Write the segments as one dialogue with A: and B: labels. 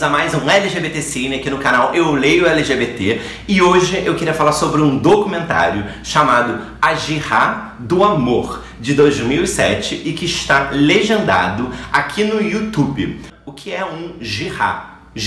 A: bem-vindos a mais um LGBT Cine aqui no canal Eu Leio LGBT. E hoje eu queria falar sobre um documentário chamado A Jihad do Amor, de 2007, e que está legendado aqui no YouTube. O que é um jihad?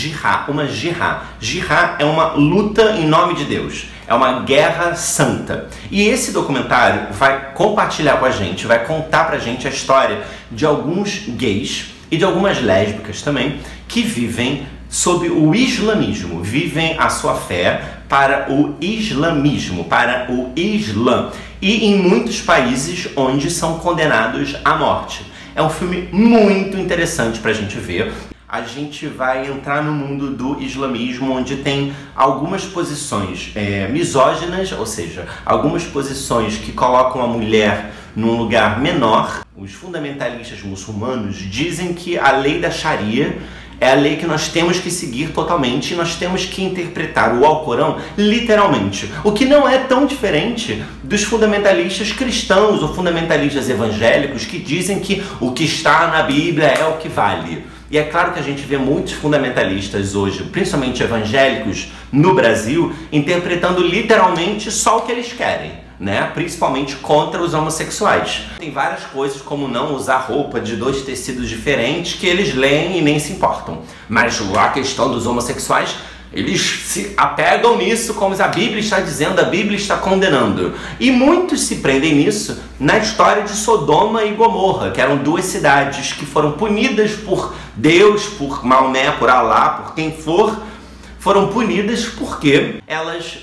A: Uma jihad. Jihad é uma luta em nome de Deus. É uma guerra santa. E esse documentário vai compartilhar com a gente, vai contar pra gente a história de alguns gays e de algumas lésbicas também, que vivem sob o islamismo, vivem a sua fé para o islamismo, para o Islã, e em muitos países onde são condenados à morte. É um filme muito interessante pra gente ver. A gente vai entrar no mundo do islamismo, onde tem algumas posições misóginas, ou seja, algumas posições que colocam a mulher num lugar menor. Os fundamentalistas muçulmanos dizem que a lei da Sharia é a lei que nós temos que seguir totalmente e nós temos que interpretar o Alcorão literalmente. O que não é tão diferente dos fundamentalistas cristãos ou fundamentalistas evangélicos que dizem que o que está na Bíblia é o que vale. E é claro que a gente vê muitos fundamentalistas hoje, principalmente evangélicos, no Brasil, interpretando literalmente só o que eles querem, né? Principalmente contra os homossexuais. Tem várias coisas, como não usar roupa de dois tecidos diferentes, que eles leem e nem se importam. Mas a questão dos homossexuais, eles se apegam nisso como a Bíblia está dizendo, a Bíblia está condenando. E muitos se prendem nisso na história de Sodoma e Gomorra, que eram duas cidades que foram punidas por Deus, por Maomé, por Alá, por quem for, foram punidas porque elas,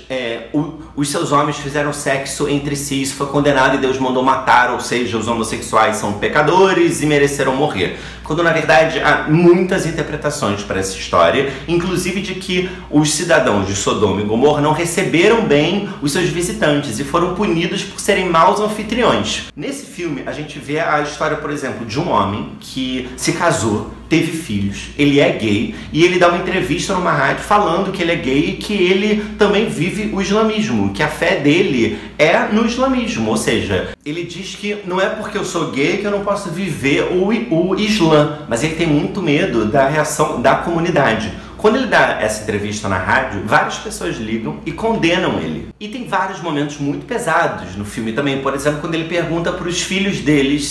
A: os seus homens fizeram sexo entre si, isso foi condenado e Deus mandou matar, ou seja, os homossexuais são pecadores e mereceram morrer. Quando na verdade há muitas interpretações para essa história, inclusive de que os cidadãos de Sodoma e Gomorra não receberam bem os seus visitantes e foram punidos por serem maus anfitriões. Nesse filme a gente vê a história, por exemplo, de um homem que se casou, teve filhos, ele é gay e ele dá uma entrevista numa rádio falando que ele é gay e que ele também vive o islamismo, que a fé dele é no islamismo, ou seja, ele diz que não é porque eu sou gay que eu não posso viver o Islã, mas ele tem muito medo da reação da comunidade. Quando ele dá essa entrevista na rádio, várias pessoas ligam e condenam ele. E tem vários momentos muito pesados no filme também, por exemplo, quando ele pergunta para os filhos deles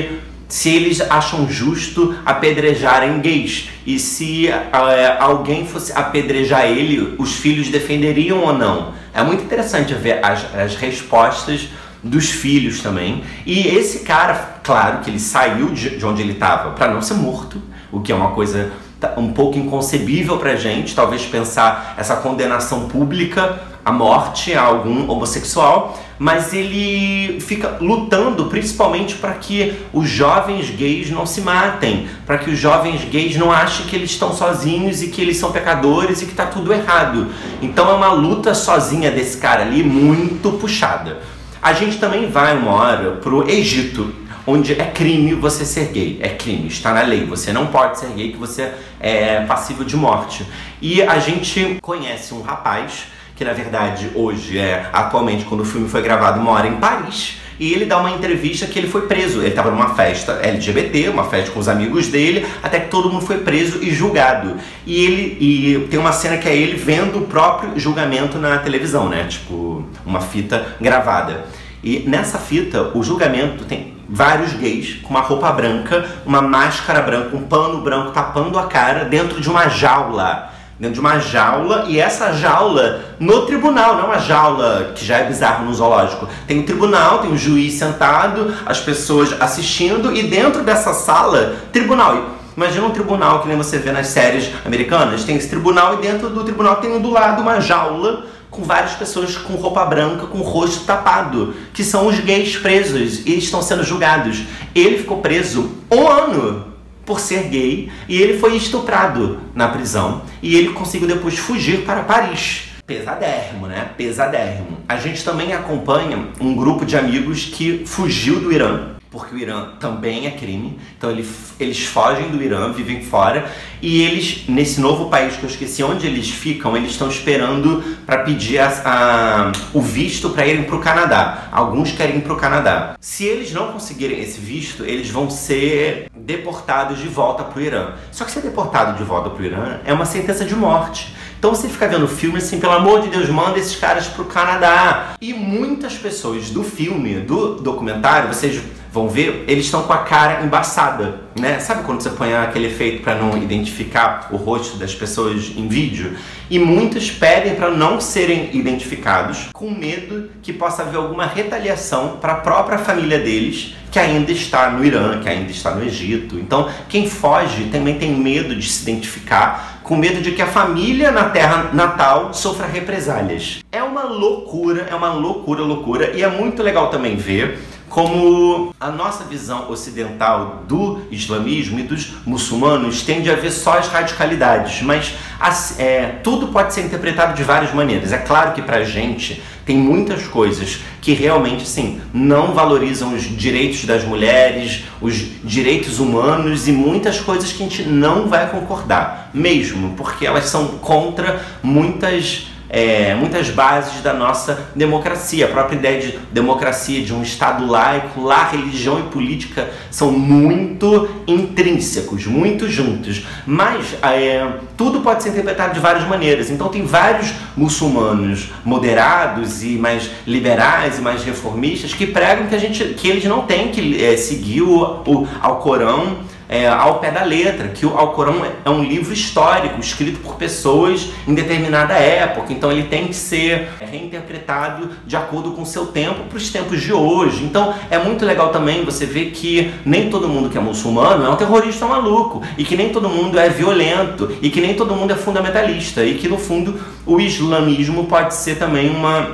A: se eles acham justo apedrejarem gays. E se alguém fosse apedrejar ele, os filhos defenderiam ou não. É muito interessante ver as respostas dos filhos também. E esse cara, claro que ele saiu de onde ele estava para não ser morto, o que é uma coisa um pouco inconcebível pra gente, talvez pensar essa condenação pública à morte a algum homossexual, mas ele fica lutando principalmente para que os jovens gays não se matem, para que os jovens gays não achem que eles estão sozinhos e que eles são pecadores e que tá tudo errado. Então é uma luta sozinha desse cara ali muito puxada. A gente também vai uma hora pro Egito, onde é crime você ser gay, é crime, está na lei, você não pode ser gay, que você é passível de morte. E a gente conhece um rapaz, que na verdade hoje atualmente, quando o filme foi gravado, mora em Paris, e ele dá uma entrevista que ele foi preso. Ele estava numa festa LGBT, uma festa com os amigos dele, até que todo mundo foi preso e julgado. E tem uma cena que é ele vendo o próprio julgamento na televisão, né? Tipo, uma fita gravada. E nessa fita, o julgamento tem vários gays com uma roupa branca, uma máscara branca, um pano branco tapando a cara dentro de uma jaula. E essa jaula no tribunal, não é uma jaula que já é bizarro no zoológico. Tem um tribunal, tem um juiz sentado, as pessoas assistindo, e dentro dessa sala, tribunal. Imagina um tribunal que nem você vê nas séries americanas, tem esse tribunal e dentro do tribunal tem do lado uma jaula com várias pessoas com roupa branca, com o rosto tapado, que são os gays presos e estão sendo julgados. Ele ficou preso 1 ano por ser gay e ele foi estuprado na prisão e ele conseguiu depois fugir para Paris. Pesadérrimo, né? Pesadérrimo. A gente também acompanha um grupo de amigos que fugiu do Irã porque o Irã também é crime. Então eles fogem do Irã, vivem fora, e eles, nesse novo país que eu esqueci onde eles ficam, eles estão esperando para pedir o visto para irem para o Canadá. Alguns querem ir para o Canadá. Se eles não conseguirem esse visto, eles vão ser deportados de volta para o Irã. Só que ser deportado de volta para o Irã é uma sentença de morte. Então você fica vendo o filme assim, pelo amor de Deus, manda esses caras pro Canadá. E muitas pessoas do filme, do documentário, vocês vão ver, eles estão com a cara embaçada, né? Sabe quando você põe aquele efeito para não identificar o rosto das pessoas em vídeo? E muitos pedem para não serem identificados, com medo que possa haver alguma retaliação para a própria família deles, que ainda está no Irã, que ainda está no Egito. Então, quem foge também tem medo de se identificar, com medo de que a família na terra natal sofra represálias. É uma loucura, loucura. E é muito legal também ver como a nossa visão ocidental do islamismo e dos muçulmanos tende a ver só as radicalidades, mas tudo pode ser interpretado de várias maneiras. É claro que pra gente tem muitas coisas que realmente, assim, não valorizam os direitos das mulheres, os direitos humanos e muitas coisas que a gente não vai concordar, mesmo porque elas são contra muitas bases da nossa democracia. A própria ideia de democracia, de um Estado laico, lá religião e política são muito intrínsecos, muito juntos. Mas tudo pode ser interpretado de várias maneiras. Então tem vários muçulmanos moderados e mais liberais e mais reformistas que pregam que eles não têm que seguir o Alcorão ao pé da letra, que o Alcorão é um livro histórico, escrito por pessoas em determinada época, então ele tem que ser reinterpretado de acordo com o seu tempo, para os tempos de hoje. Então é muito legal também você ver que nem todo mundo que é muçulmano é um terrorista maluco, e que nem todo mundo é violento, e que nem todo mundo é fundamentalista, e que no fundo o islamismo pode ser também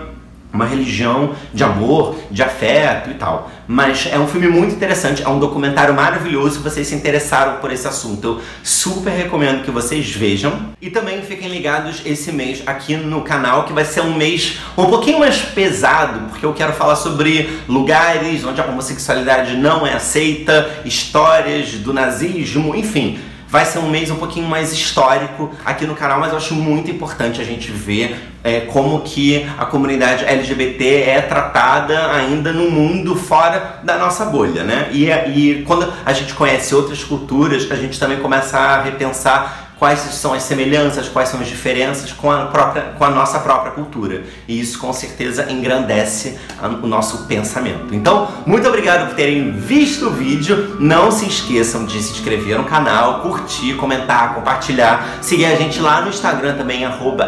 A: uma religião de amor, de afeto e tal. Mas é um filme muito interessante, é um documentário maravilhoso. Se vocês se interessaram por esse assunto, eu super recomendo que vocês vejam. E também fiquem ligados esse mês aqui no canal, que vai ser um mês um pouquinho mais pesado, porque eu quero falar sobre lugares onde a homossexualidade não é aceita, histórias do nazismo, enfim. Vai ser um mês um pouquinho mais histórico aqui no canal, mas eu acho muito importante a gente ver como que a comunidade LGBT é tratada ainda no mundo fora da nossa bolha, né? E quando a gente conhece outras culturas, a gente também começa a repensar quais são as semelhanças, quais são as diferenças com a nossa própria cultura. E isso com certeza engrandece o nosso pensamento. Então, muito obrigado por terem visto o vídeo. Não se esqueçam de se inscrever no canal, curtir, comentar, compartilhar. Seguir a gente lá no Instagram também,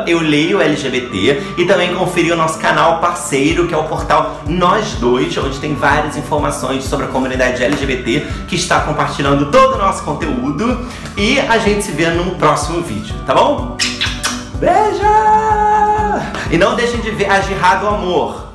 A: @euleioLGBT. E também conferir o nosso canal parceiro, que é o portal Nós Dois, onde tem várias informações sobre a comunidade LGBT, que está compartilhando todo o nosso conteúdo. E a gente se vê num próximo vídeo, tá bom? Beijo! E não deixem de ver A Jihad do Amor.